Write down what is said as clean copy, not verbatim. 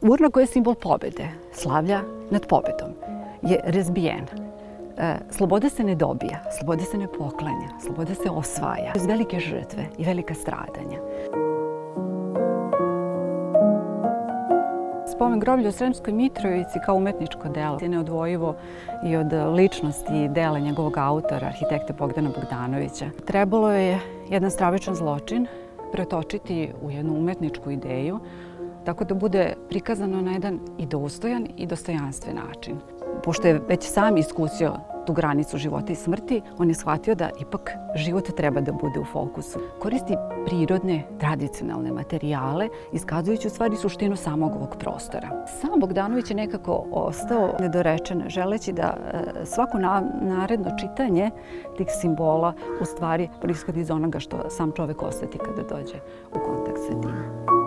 Urna koja je simbol pobede, slavlja nad pobedom, je razbijena. Sloboda se ne dobija, sloboda se ne poklanja, sloboda se osvaja. Uz velike žrtve i velika stradanja. Spomen groblja u Sremskoj Mitrovici kao umetničko delo je neodvojivo i od ličnosti i dela njegovog autora, arhitekta Bogdana Bogdanovića. Trebalo je jedan stravičan zločin pretočiti u jednu umetničku ideju, tako da bude prikazano na jedan i dostojan i dostojanstven način. Pošto je već sam iskusio tu granicu života i smrti, on je shvatio da ipak život treba da bude u fokusu. Koristi prirodne, tradicionalne materijale, iskazujući u stvari suštinu samog ovog prostora. Sam Bogdanović je nekako ostao nedorečen, želeći da svako naredno čitanje tih simbola u stvari proizhodi iz onoga što sam čovek osjeti kada dođe u kontakt sa tim.